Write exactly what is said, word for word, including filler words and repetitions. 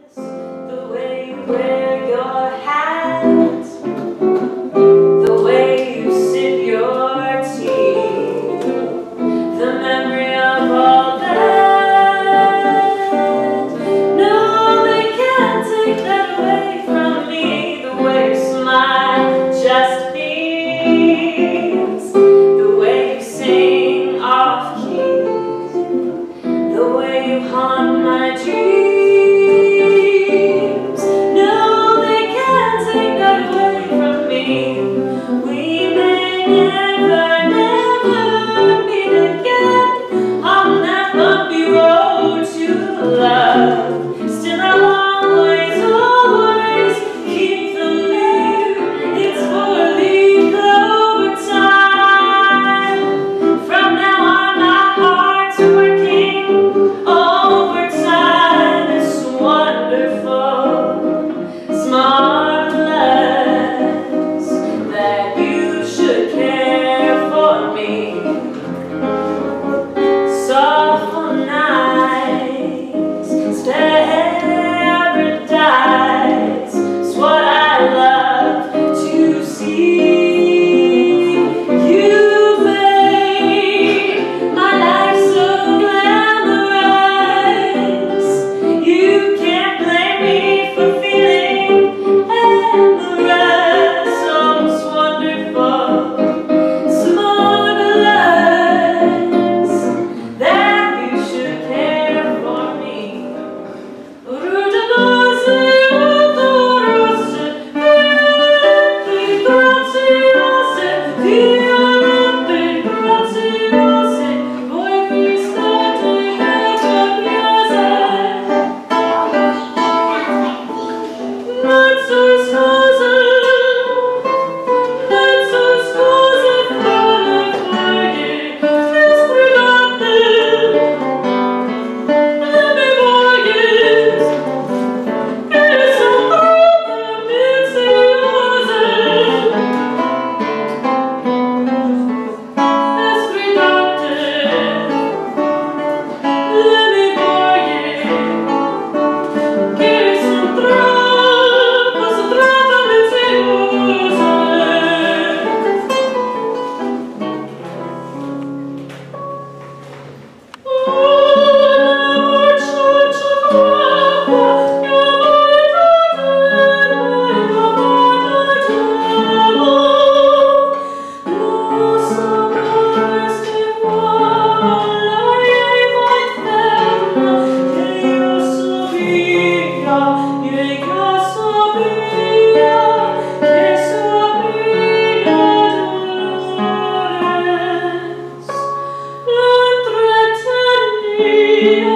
The way you wear your hat, the way you sip your tea, the memory of all that. No, they can't take that away from me. The way you smile just beams, the way you sing off key, the way you haunt my dreams. Still I'll always, always keep the name. It's four-leaf clover time. From now on my heart's working overtime. It's wonderful, marvelous that you should care for me. Soulful nights, paradise is what I love to see. You made my life so glamorous. You can't blame me for feeling amorous. So it's wonderful, so marvelous that you should care for me. Yeah.